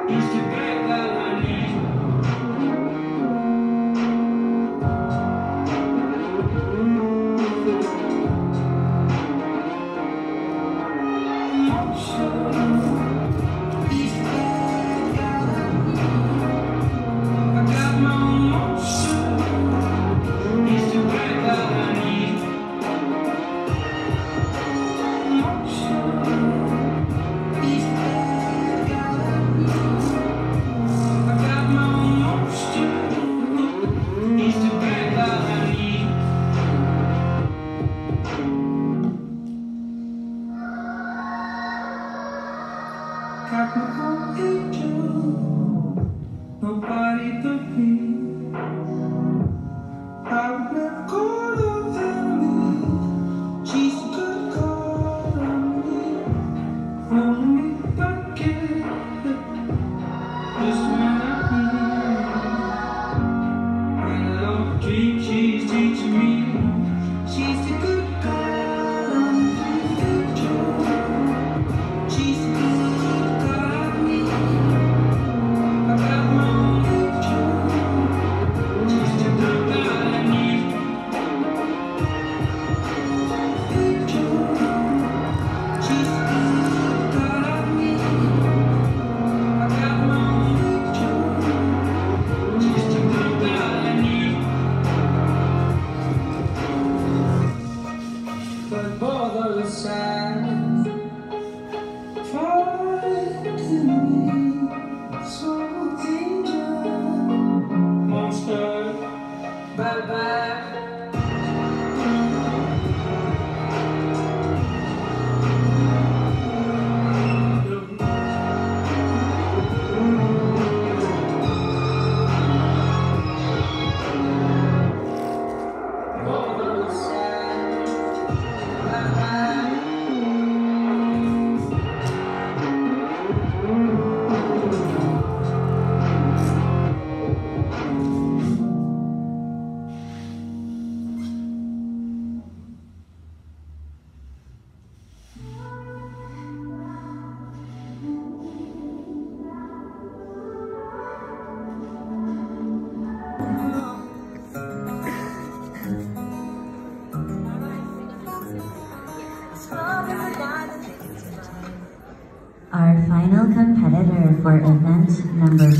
Our final competitor for event number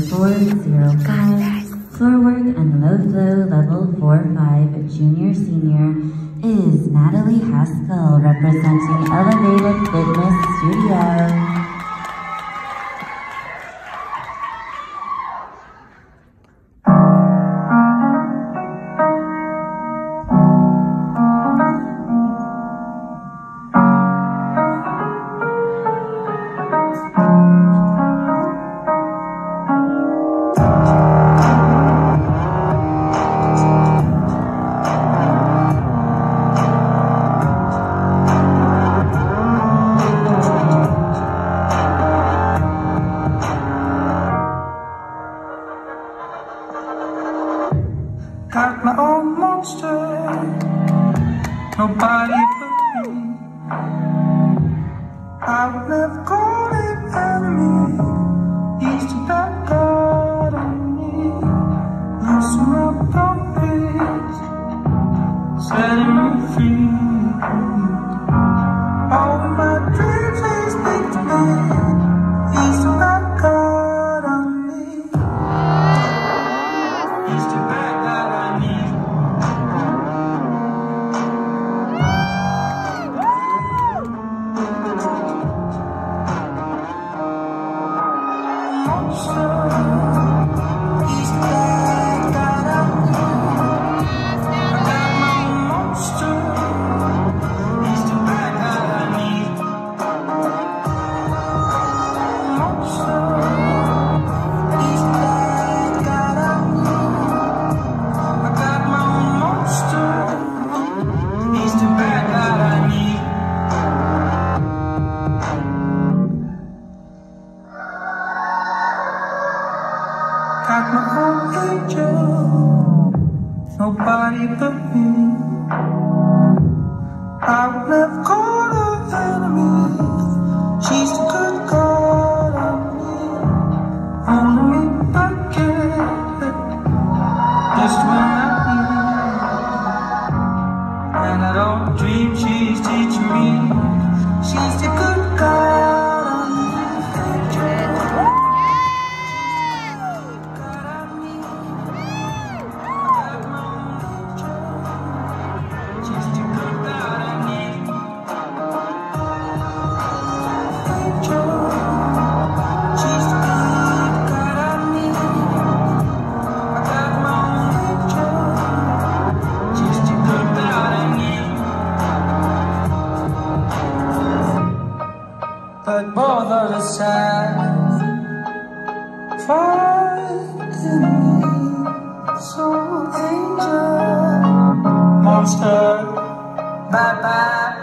405, FloorWork and LowFlow Level 4-5 Junior Senior is Natalie Haskell representing Elevated Fitness Studio. Got my own monster, nobody but me. I would never call it enemy. He's the bad God on me. Loosen up boundaries, setting me free. All of my dreams they speak to me. He's the bad God on me. He's the bad God I need. Got my own angel, nobody but me. I would never call her enemy. She's the good God on me. Fighting me, soul angel, monster, bye-bye.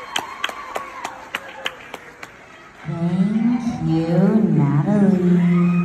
Thank you, Natalie.